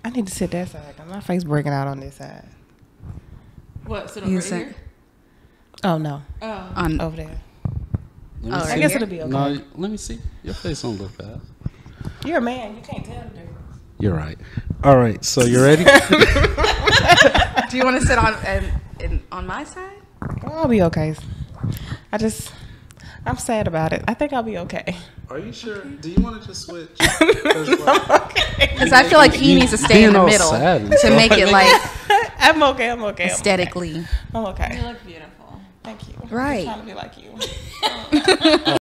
I need to sit that side because my face breaking out on this side. What? Sit over here? Oh, no. Oh. Over there. I guess it'll be okay. No, let me see. Your face don't look bad. You're a man. You can't tell the difference. You're right. All right. So you ready? Do you want to sit on my side? Well, I'll be okay. I'm sad about it. I think I'll be okay. Are you sure? Do you want to just switch? Because I feel like he needs to stay in the middle to make it like I'm okay. aesthetically. I'm okay. You look beautiful. Thank you. Right. I'm trying to be like you.